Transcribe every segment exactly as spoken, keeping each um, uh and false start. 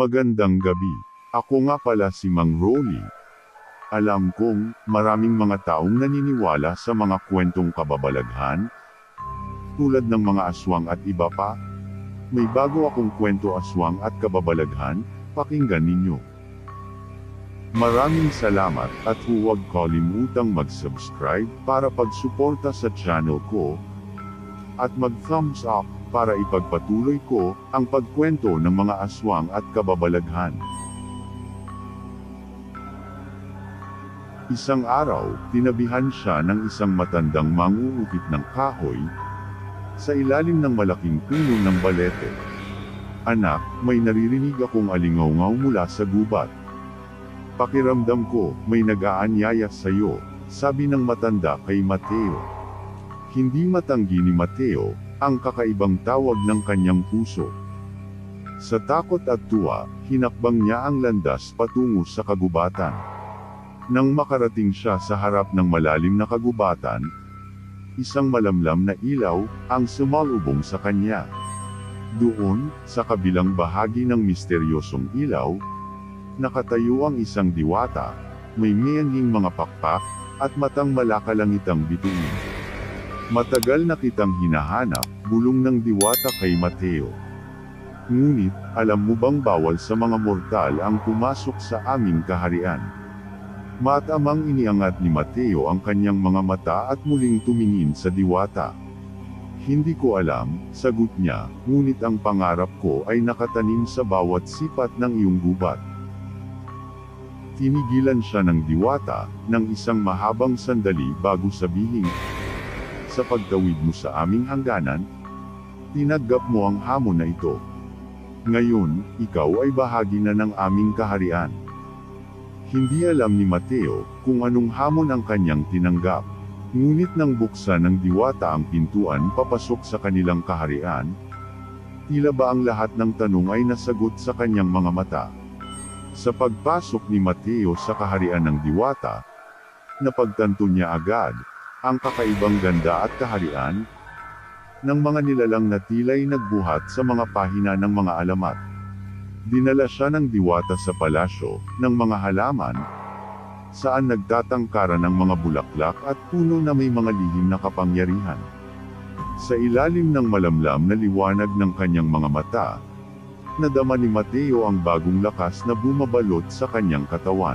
Magandang gabi. Ako nga pala si Mang Rolly. Alam kong, maraming mga taong naniniwala sa mga kwentong kababalaghan, tulad ng mga aswang at iba pa. May bago akong kwento aswang at kababalaghan, pakinggan ninyo. Maraming salamat at huwag kalimutang mag-subscribe para pagsuporta sa channel ko, at mag-thumbs up para ipagpatuloy ko ang pagkwento ng mga aswang at kababalaghan. Isang araw, tinabihan siya ng isang matandang manguukit ng kahoy sa ilalim ng malaking puno ng balete. Anak, may naririnig akong alingaw-ngaw mula sa gubat. Pakiramdam ko, may nag-aanyaya sa iyo, sabi ng matanda kay Mateo. Hindi matanggi ni Mateo ang kakaibang tawag ng kanyang puso. Sa takot at tuwa, hinakbang niya ang landas patungo sa kagubatan. Nang makarating siya sa harap ng malalim na kagubatan, isang malamlam na ilaw ang sumalubong sa kanya. Doon, sa kabilang bahagi ng misteryosong ilaw, nakatayo ang isang diwata, may miyanhing mga pakpak, at matang malakalangitang bituin. Matagal na kitang hinahanap, bulong ng diwata kay Mateo. Ngunit, alam mo bang bawal sa mga mortal ang pumasok sa aming kaharian? Matamang iniangat ni Mateo ang kanyang mga mata at muling tumingin sa diwata. Hindi ko alam, sagot niya, ngunit ang pangarap ko ay nakatanim sa bawat sipat ng iyong gubat. Tinigilan siya ng diwata, ng isang mahabang sandali bago sabihin, sa pagtawid mo sa aming hangganan, tinagap mo ang hamon na ito. Ngayon, ikaw ay bahagi na ng aming kaharian. Hindi alam ni Mateo kung anong hamon ang kanyang tinanggap. Ngunit nang buksan ng diwata ang pintuan papasok sa kanilang kaharian, tila ba ang lahat ng tanong ay nasagot sa kanyang mga mata. Sa pagpasok ni Mateo sa kaharian ng diwata, napagtanto niya agad ang kakaibang ganda at kaharian ng mga nilalang na tila'y nagbuhat sa mga pahina ng mga alamat. Dinala siya ng diwata sa palasyo ng mga halaman, saan nagtatangkaran ng mga bulaklak at puno na may mga lihim na kapangyarihan. Sa ilalim ng malamlam na liwanag ng kanyang mga mata, nadama ni Mateo ang bagong lakas na bumabalot sa kanyang katawan.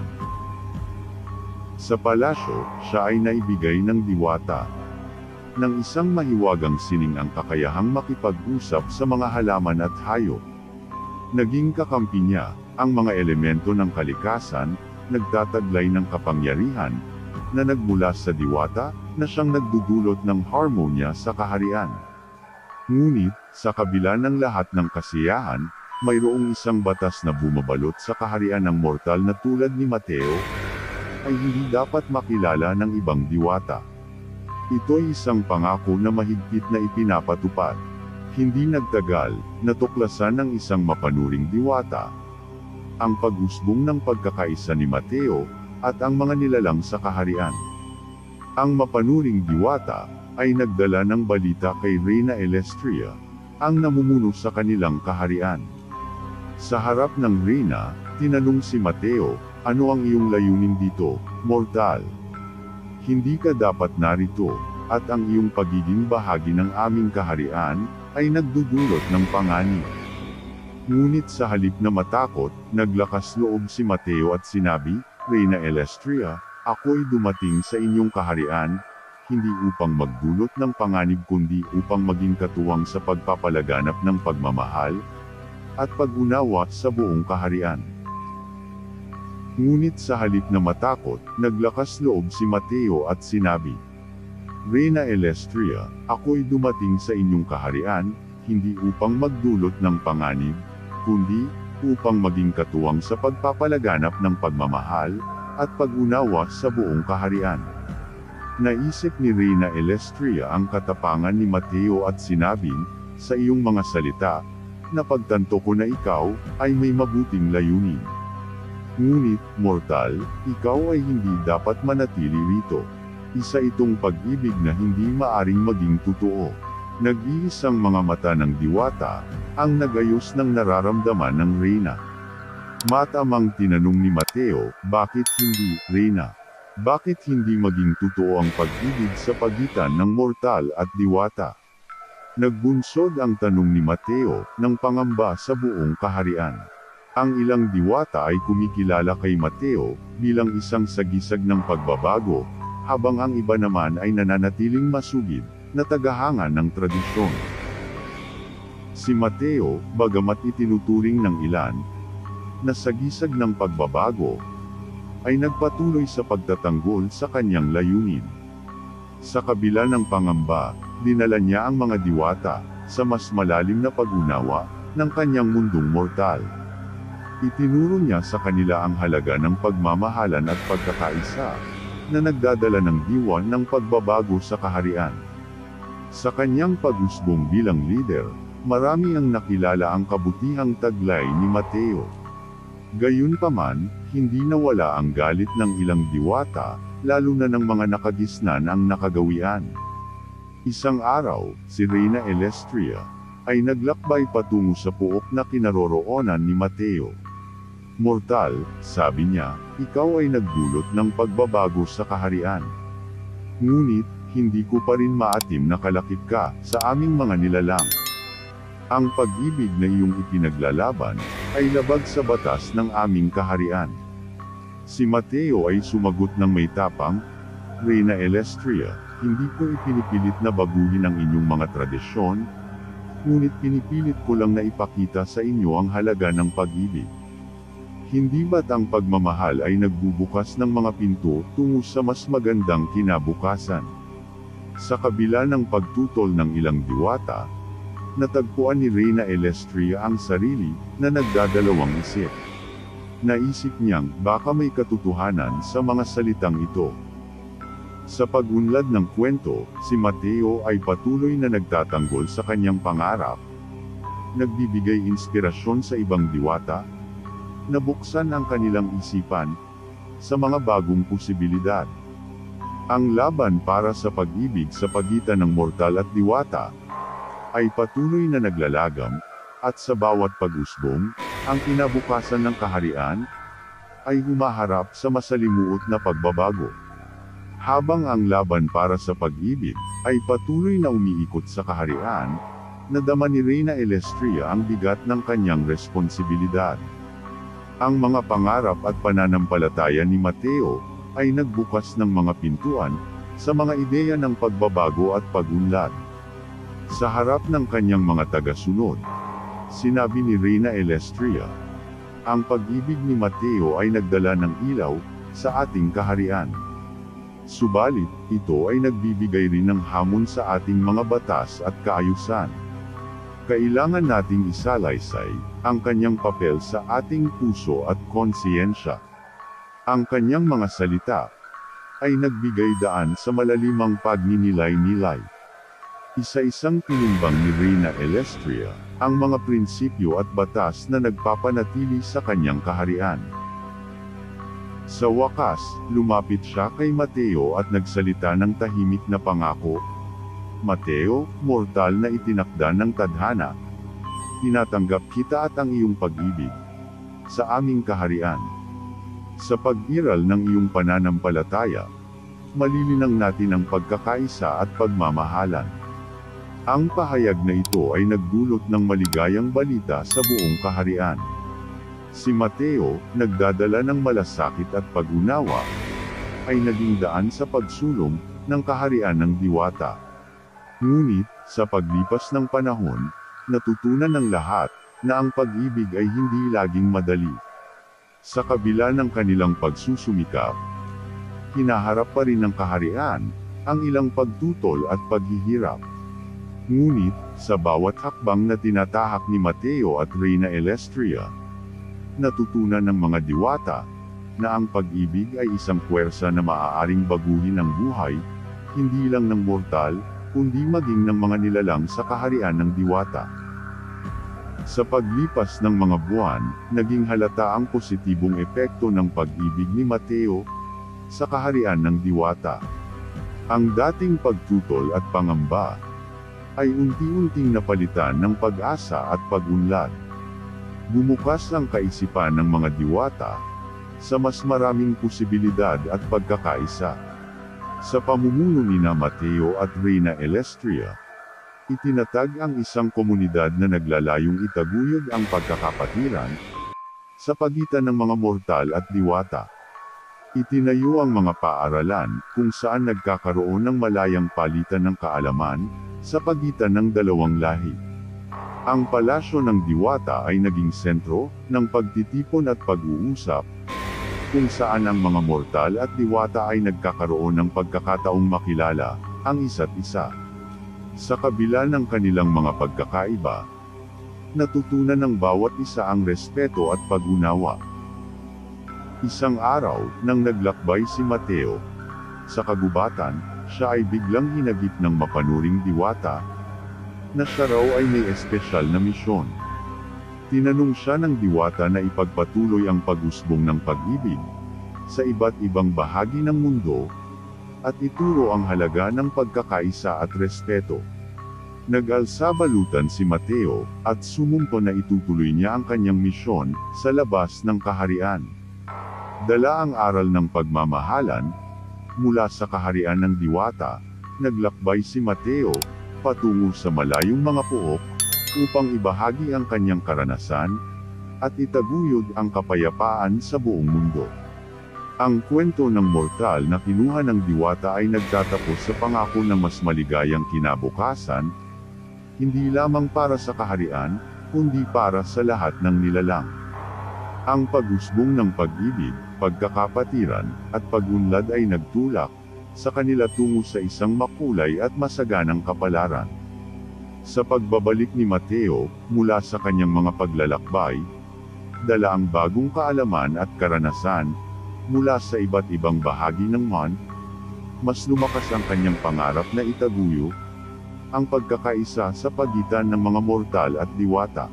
Sa palasyo, siya ay naibigay ng diwata ng isang mahiwagang sining ang kakayahang makipag-usap sa mga halaman at hayop. Naging kakampi niya ang mga elemento ng kalikasan, nagtataglay ng kapangyarihan na nagmula sa diwata na siyang nagdudulot ng harmonya sa kaharian. Ngunit, sa kabila ng lahat ng kasiyahan, mayroong isang batas na bumabalot sa kaharian ng mortal na tulad ni Mateo, ay hindi dapat makilala ng ibang diwata. Ito'y isang pangako na mahigpit na ipinapatupad. Hindi nagtagal, natuklasan ng isang mapanuring diwata ang pag-usbong ng pagkakaisa ni Mateo at ang mga nilalang sa kaharian. Ang mapanuring diwata ay nagdala ng balita kay Reyna Elestria, ang namumuno sa kanilang kaharian. Sa harap ng Reyna, tinanong si Mateo, ano ang iyong layunin dito, mortal? Hindi ka dapat narito, at ang iyong pagiging bahagi ng aming kaharian, ay nagdudulot ng panganib. Ngunit sa halip na matakot, naglakas loob si Mateo at sinabi, Reyna Elestria, ako'y dumating sa inyong kaharian, hindi upang magdulot ng panganib kundi upang maging katuwang sa pagpapalaganap ng pagmamahal, at pag-unawa sa buong kaharian. Ngunit sa halip na matakot, naglakas loob si Mateo at sinabi, Reyna Elestria, ako'y dumating sa inyong kaharian, hindi upang magdulot ng panganib, kundi upang maging katuwang sa pagpapalaganap ng pagmamahal, at pag-unawa sa buong kaharian. Naisip ni Reyna Elestria ang katapangan ni Mateo at sinabing, sa iyong mga salita, napagtanto ko na ikaw ay may mabuting layunin. Ngunit, mortal, ikaw ay hindi dapat manatili rito. Isa itong pag-ibig na hindi maaring maging totoo. Nag-iisang mga mata ng diwata, ang nagayos ng nararamdaman ng Reyna. Matamang tinanong ni Mateo, bakit hindi, Reyna? Bakit hindi maging totoo ang pag-ibig sa pagitan ng mortal at diwata? Nagbunsod ang tanong ni Mateo, ng pangamba sa buong kaharian. Ang ilang diwata ay kumikilala kay Mateo, bilang isang sagisag ng pagbabago, habang ang iba naman ay nananatiling masugid, na tagahanga ng tradisyon. Si Mateo, bagamat itinuturing ng ilan, na sagisag ng pagbabago, ay nagpatuloy sa pagtatanggol sa kanyang layunin. Sa kabila ng pangamba, dinala niya ang mga diwata, sa mas malalim na pag-unawa, ng kanyang mundong mortal. Itinuro niya sa kanila ang halaga ng pagmamahalan at pagkakaisa, na nagdadala ng diwa ng pagbabago sa kaharian. Sa kanyang pag-usbong bilang leader, marami ang nakilala ang kabutihang taglay ni Mateo. Gayunpaman, hindi nawala ang galit ng ilang diwata, lalo na ng mga nakagisnan ang nakagawian. Isang araw, si Reyna Elestria, ay naglakbay patungo sa puok na kinaroroonan ni Mateo. Mortal, sabi niya, ikaw ay nagdulot ng pagbabago sa kaharian. Ngunit, hindi ko pa rin maatim na kalakip ka, sa aming mga nilalang. Ang pag-ibig na iyong ipinaglalaban, ay labag sa batas ng aming kaharian. Si Mateo ay sumagot ng may tapang, Reyna Elestria, hindi ko ipinipilit na baguhin ang inyong mga tradisyon, ngunit pinipilit ko lang na ipakita sa inyo ang halaga ng pag-ibig. Hindi ba't ang pagmamahal ay nagbubukas ng mga pinto tungo sa mas magandang kinabukasan? Sa kabila ng pagtutol ng ilang diwata, natagpuan ni Reyna Elestria ang sarili, na nagdadalawang isip. Naisip niyang, baka may katotohanan sa mga salitang ito. Sa pag-unlad ng kwento, si Mateo ay patuloy na nagtatanggol sa kanyang pangarap. Nagbibigay inspirasyon sa ibang diwata, nabuksan ang kanilang isipan, sa mga bagong posibilidad. Ang laban para sa pag-ibig sa pagitan ng mortal at diwata, ay patuloy na naglalagam, at sa bawat pag-usbong, ang kinabukasan ng kaharian, ay humaharap sa masalimuot na pagbabago. Habang ang laban para sa pag-ibig, ay patuloy na umiikot sa kaharian, nadama ni Reyna Elestria ang bigat ng kanyang responsibilidad. Ang mga pangarap at pananampalataya ni Mateo, ay nagbukas ng mga pintuan, sa mga ideya ng pagbabago at pag-unlad. Sa harap ng kanyang mga tagasunod, sinabi ni Reyna Elestria, ang pag-ibig ni Mateo ay nagdala ng ilaw, sa ating kaharian. Subalit, ito ay nagbibigay rin ng hamon sa ating mga batas at kaayusan. Kailangan nating isalaysay, ang kanyang papel sa ating puso at konsiyensya. Ang kanyang mga salita, ay nagbigay daan sa malalimang pagninilay-nilay. Isa-isang pinumbang ni Reyna Elestria, ang mga prinsipyo at batas na nagpapanatili sa kanyang kaharian. Sa wakas, lumapit siya kay Mateo at nagsalita ng tahimik na pangako. Mateo, mortal na itinakda ng tadhana, tinatanggap kita at ang iyong pag-ibig, sa aming kaharian. Sa pag-iral ng iyong pananampalataya, malilinang natin ang pagkakaisa at pagmamahalan. Ang pahayag na ito ay nagdulot ng maligayang balita sa buong kaharian. Si Mateo, nagdadala ng malasakit at pag-unawa, ay naging daan sa pagsulong, ng kaharian ng diwata. Ngunit, sa paglipas ng panahon, natutunan ng lahat, na ang pag-ibig ay hindi laging madali. Sa kabila ng kanilang pagsusumikap, hinaharap pa rin ng kaharian, ang ilang pagtutol at paghihirap. Ngunit, sa bawat hakbang na tinatahak ni Mateo at Reyna Elestria, natutunan ng mga diwata, na ang pag-ibig ay isang puwersa na maaaring baguhin ang buhay, hindi lang ng mortal, kundi maging ng mga nilalang sa kaharian ng diwata. Sa paglipas ng mga buwan, naging halata ang positibong epekto ng pag-ibig ni Mateo, sa kaharian ng diwata. Ang dating pagtutol at pangamba, ay unti-unting napalitan ng pag-asa at pag-unlad. Bumukas ang kaisipan ng mga diwata sa mas maraming posibilidad at pagkakaisa. Sa pamumuno ni na Mateo at Reyna Elestria, itinatag ang isang komunidad na naglalayong itaguyod ang pagkakapatiran sa pagitan ng mga mortal at diwata. Itinayo ang mga paaralan kung saan nagkakaroon ng malayang palitan ng kaalaman sa pagitan ng dalawang lahi. Ang palasyo ng diwata ay naging sentro ng pagtitipon at pag-uusap, kung saan ang mga mortal at diwata ay nagkakaroon ng pagkakataong makilala ang isa't isa. Sa kabila ng kanilang mga pagkakaiba, natutunan ng bawat isa ang respeto at pag-unawa. Isang araw, nang naglakbay si Mateo sa kagubatan, siya ay biglang hinagip ng mapanuring diwata na siya raw ay may espesyal na misyon. Tinanong siya ng diwata na ipagpatuloy ang pag-usbong ng pag-ibig sa iba't ibang bahagi ng mundo at ituro ang halaga ng pagkakaisa at respeto. Nag-alsabalutan si Mateo at sumumpo na itutuloy niya ang kanyang misyon sa labas ng kaharian. Dala ang aral ng pagmamahalan mula sa kaharian ng diwata, naglakbay si Mateo patungo sa malayong mga puok upang ibahagi ang kanyang karanasan at itaguyod ang kapayapaan sa buong mundo. Ang kwento ng mortal na kinuha ng diwata ay nagtatapos sa pangako ng mas maligayang kinabukasan, hindi lamang para sa kaharian, kundi para sa lahat ng nilalang. Ang pag-usbong ng pag-ibig, pagkakapatiran, at pag-unlad ay nagtulak sa kanila tungo sa isang makulay at masaganang kapalaran. Sa pagbabalik ni Mateo mula sa kanyang mga paglalakbay, dala ang bagong kaalaman at karanasan mula sa iba't ibang bahagi ng mundo, mas lumakas ang kanyang pangarap na itaguyo ang pagkakaisa sa pagitan ng mga mortal at diwata.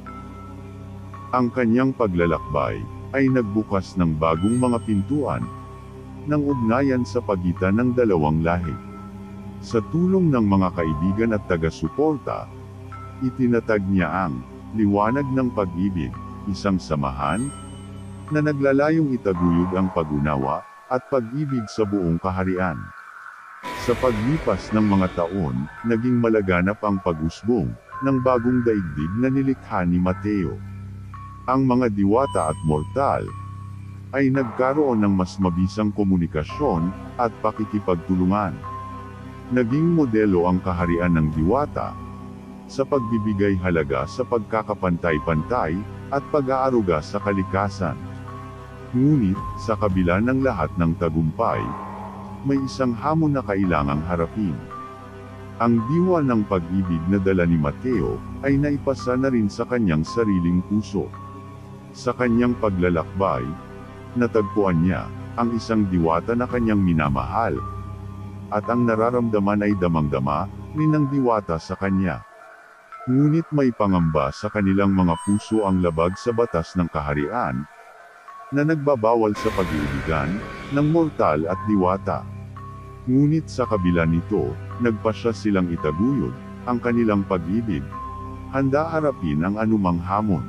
Ang kanyang paglalakbay ay nagbukas ng bagong mga pintuan ng ugnayan sa pagitan ng dalawang lahi. Sa tulong ng mga kaibigan at taga-suporta, itinatag niya ang liwanag ng pag-ibig, isang samahan na naglalayong itaguyod ang pag-unawa at pag-ibig sa buong kaharian. Sa paglipas ng mga taon, naging malaganap ang pag-usbong ng bagong daigdig na nilikha ni Mateo. Ang mga diwata at mortal ay nagkaroon ng mas mabisang komunikasyon at pakikipagtulungan. Naging modelo ang kaharian ng diwata sa pagbibigay halaga sa pagkakapantay-pantay at pag-aaruga sa kalikasan. Ngunit, sa kabila ng lahat ng tagumpay, may isang hamon na kailangang harapin. Ang diwa ng pag-ibig na dala ni Mateo ay naipasa na rin sa kanyang sariling puso. Sa kanyang paglalakbay, natagpuan niya ang isang diwata na kanyang minamahal, at ang nararamdaman ay damang-dama rin ng diwata sa kanya. Ngunit may pangamba sa kanilang mga puso ang labag sa batas ng kaharian na nagbabawal sa pag-iibigan ng mortal at diwata. Ngunit sa kabila nito, nagpasya silang itaguyod ang kanilang pag-ibig, handa harapin ang anumang hamon.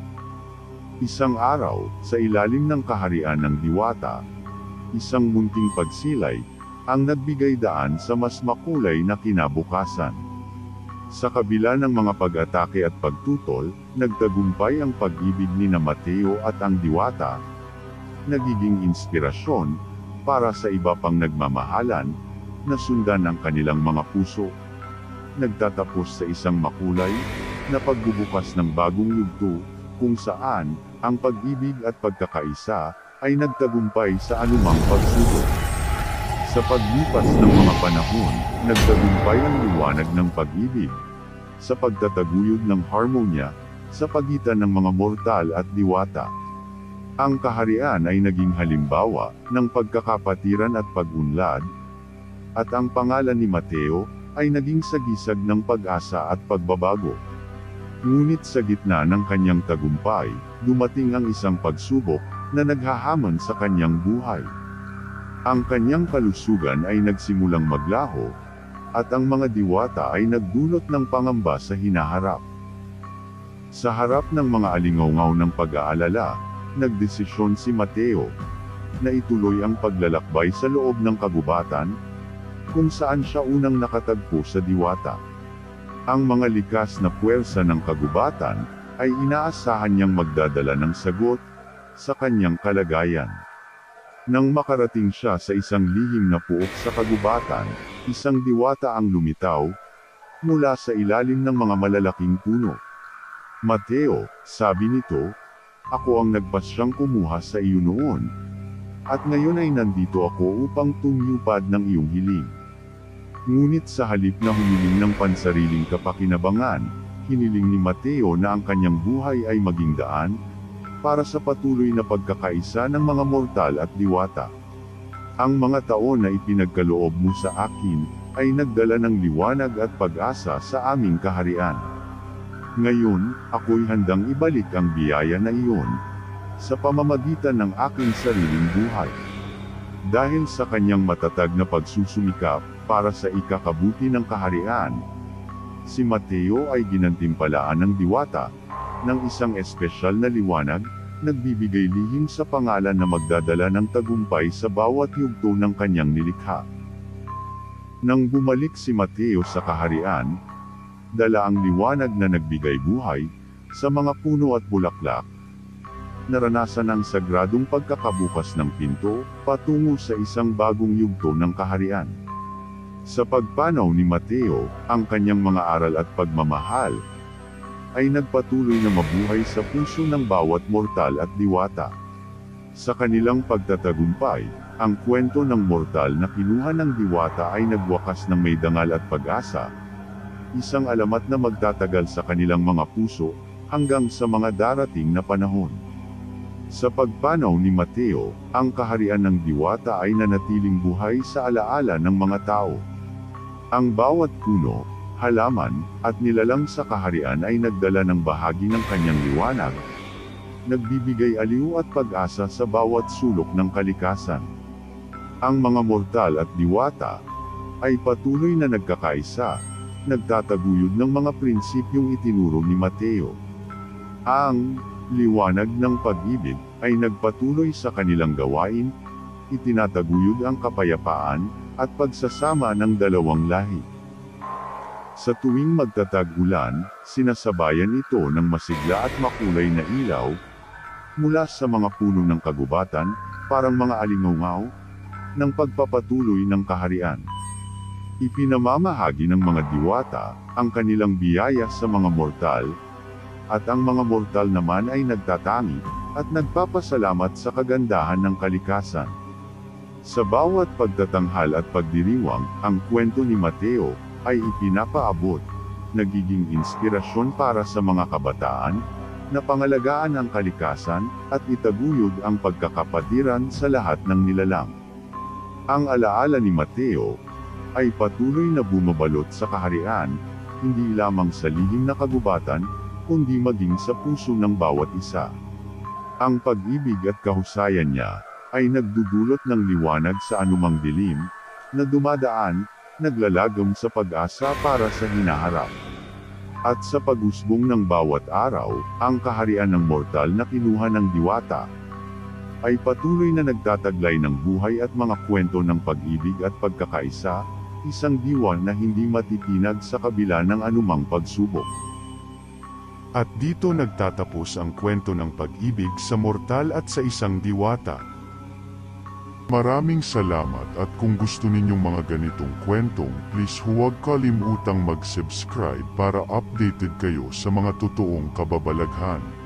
Isang araw, sa ilalim ng kaharian ng diwata, isang munting pagsilay ang nagbigay daan sa mas makulay na kinabukasan. Sa kabila ng mga pag-atake at pagtutol, nagtagumpay ang pag-ibig ni na Mateo at ang diwata, nagiging inspirasyon para sa iba pang nagmamahalan na sundan ang kanilang mga puso. Nagtatapos sa isang makulay na pagbubukas ng bagong yugto, kung saan ang pag-ibig at pagkakaisa ay nagtagumpay sa anumang pagsubok. Sa paglipas ng mga panahon, nagtagumpay ang liwanag ng pag-ibig sa pagtataguyod ng harmonya sa pagitan ng mga mortal at diwata. Ang kaharian ay naging halimbawa ng pagkakapatiran at pag-unlad, at ang pangalan ni Mateo ay naging sagisag ng pag-asa at pagbabago. Ngunit sa gitna ng kanyang tagumpay, dumating ang isang pagsubok na naghahamon sa kanyang buhay. Ang kanyang kalusugan ay nagsimulang maglaho, at ang mga diwata ay nagdulot ng pangamba sa hinaharap. Sa harap ng mga alingaw ng pag-aalala, nagdesisyon si Mateo na ituloy ang paglalakbay sa loob ng kagubatan, kung saan siya unang nakatagpo sa diwata. Ang mga likas na puwersa ng kagubatan ay inaasahan niyang magdadala ng sagot sa kanyang kalagayan. Nang makarating siya sa isang lihim na puok sa kagubatan, isang diwata ang lumitaw mula sa ilalim ng mga malalaking puno. "Mateo," sabi nito, "ako ang nagpasyang kumuha sa iyo noon, at ngayon ay nandito ako upang tumupad ng iyong hiling." Ngunit sa halip na humiling ng pansariling kapakinabangan, hiniling ni Mateo na ang kanyang buhay ay maging daan para sa patuloy na pagkakaisa ng mga mortal at diwata. "Ang mga taon na ipinagkaloob mo sa akin ay nagdala ng liwanag at pag-asa sa aming kaharian. Ngayon, ako'y handang ibalik ang biyaya na iyon sa pamamagitan ng aking sariling buhay." Dahil sa kanyang matatag na pagsusumikap para sa ikakabuti ng kaharian, si Mateo ay ginantimpalaan ng diwata ng isang espesyal na liwanag, nagbibigay lihim sa pangalan na magdadala ng tagumpay sa bawat yugto ng kanyang nilikha. Nang bumalik si Mateo sa kaharian, dala ang liwanag na nagbigay buhay sa mga puno at bulaklak. Naranasan ang sagradong pagkakabukas ng pinto patungo sa isang bagong yugto ng kaharian. Sa pagpanaw ni Mateo, ang kanyang mga aral at pagmamahal ay nagpatuloy na mabuhay sa puso ng bawat mortal at diwata. Sa kanilang pagtatagumpay, ang kwento ng mortal na kinuha ng diwata ay nagwakas ng may dangal at pag-asa, isang alamat na magtatagal sa kanilang mga puso hanggang sa mga darating na panahon. Sa pagpanaw ni Mateo, ang kaharian ng diwata ay nanatiling buhay sa alaala ng mga tao. Ang bawat puno, halaman, at nilalang sa kaharian ay nagdala ng bahagi ng kanyang liwanag, nagbibigay aliw at pag-asa sa bawat sulok ng kalikasan. Ang mga mortal at diwata ay patuloy na nagkakaisa, nagtataguyod ng mga prinsipyong itinuro ni Mateo. Ang liwanag ng pag-ibig ay nagpatuloy sa kanilang gawain, itinataguyod ang kapayapaan at pagsasama ng dalawang lahi. Sa tuwing magtatag-ulan, sinasabayan ito ng masigla at makulay na ilaw mula sa mga puno ng kagubatan, parang mga alingaw ng pagpapatuloy ng kaharian. Ipinamamahagi ng mga diwata ang kanilang biyaya sa mga mortal, at ang mga mortal naman ay nagtatangi at nagpapasalamat sa kagandahan ng kalikasan. Sa bawat pagtatanghal at pagdiriwang, ang kwento ni Mateo ay ipinapaabot, nagiging inspirasyon para sa mga kabataan na pangalagaan ang kalikasan at itaguyod ang pagkakapatiran sa lahat ng nilalang. Ang alaala ni Mateo ay patuloy na bumabalot sa kaharian, hindi lamang sa lihim na kagubatan, kundi maging sa puso ng bawat isa. Ang pag-ibig at kahusayan niya ay nagdudulot ng liwanag sa anumang dilim na dumadaan, naglalagam sa pag-asa para sa hinaharap. At sa pag-usbong ng bawat araw, ang kaharian ng mortal na kinuha ng diwata ay patuloy na nagtataglay ng buhay at mga kwento ng pag-ibig at pagkakaisa, isang diwan na hindi matitinag sa kabila ng anumang pagsubok. At dito nagtatapos ang kwento ng pag-ibig sa mortal at sa isang diwata. Maraming salamat, at kung gusto ninyong mga ganitong kwentong, please huwag kalimutang mag-subscribe para updated kayo sa mga totoong kababalaghan.